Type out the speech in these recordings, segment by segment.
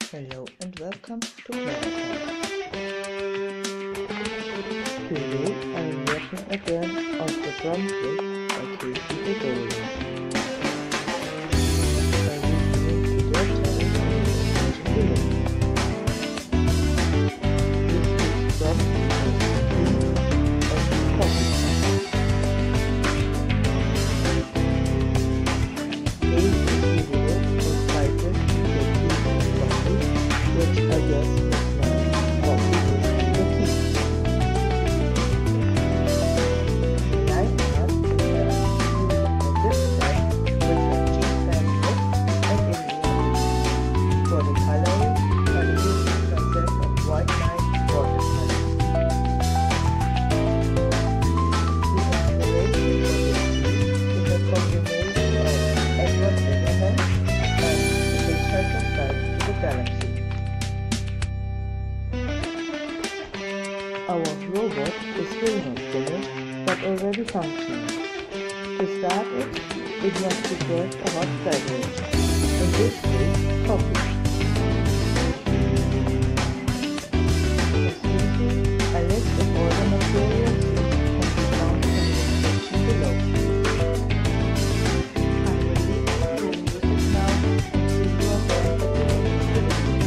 Hello and welcome to Watercolour. Today I am working again on the drum kit by Kasey the Golden. Our robot is still not finished, but already functioning. To start it must be served a hot beverage, in this case, coffee. As usual, a list of all the materials used can be found in the description below. I will leave the music now and see you again at the next video.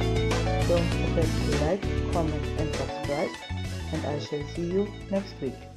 Don't forget to like, comment and subscribe, and I shall see you next week.